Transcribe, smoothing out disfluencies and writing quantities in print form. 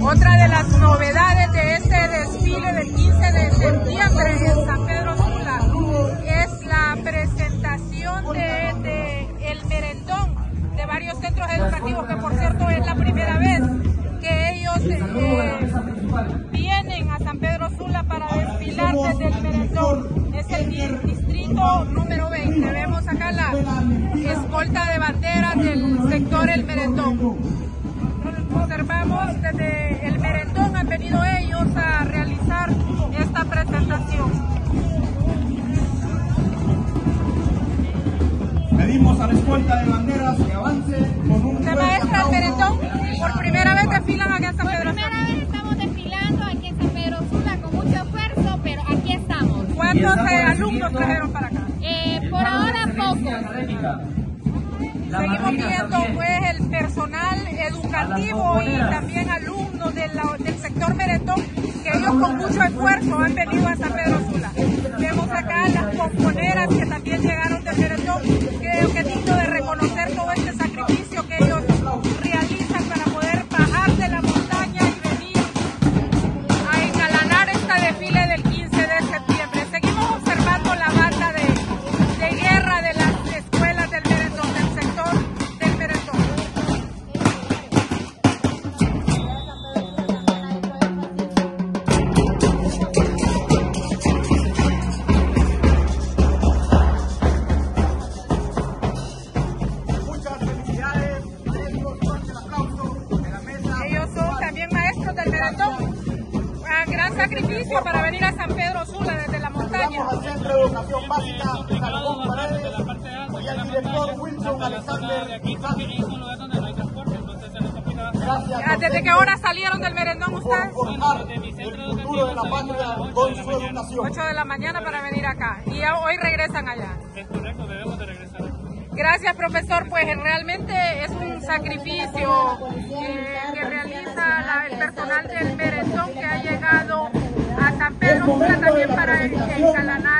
Otra de las novedades de este desfile del 15 de septiembre en San Pedro Sula es la presentación del merendón de varios centros educativos, que por cierto es la primera vez que ellos vienen a San Pedro Sula para desfilar desde el merendón. Es el distrito número 20. Vemos acá la escolta de banderas del sector El Merendón. Observamos desde el merendón han venido ellos a realizar esta presentación. Pedimos a la escolta de banderas que avance con un ¿Se maestra el merendón? Por primera vez desfilan aquí en San Pedro Sula. Por primera vez estamos desfilando aquí en San Pedro Sula con mucho esfuerzo, pero aquí estamos. ¿Cuántos alumnos trajeron para acá? Por ahora pocos. Seguimos viendo pues el personal educativo y también alumnos del sector merendón, que ellos con mucho esfuerzo han venido a San Pedro Sula. Vemos acá las pomponeras que también llegaron del merendón. Creo que es digno de reconocer todo este sacrificio que ellos realizan para poder bajar de la montaña y venir a engalanar esta desfile del 15 de septiembre. Seguimos observando la banda de guerra de las escuelas del merendón, del sector del merendón. Muchas felicidades, maestros, fuerte el aplauso de la mesa. Ellos son también maestros del merendón. Un gran sacrificio para venir a San Pedro Sula desde la montaña. Vamos al Centro de Educación Básica Salomón Paredes y al director Wilson Alexander. Gracias. ¿Desde qué hora salieron del merendón ustedes? Por forjar el futuro de la patria con su educación. 8 de la mañana para venir acá. Y hoy regresan allá. Es correcto, debemos de regresar. Gracias, profesor. Pues realmente es un sacrificio que realiza el personal del merendón que ha llegado a San Pedro Sula también para encalanar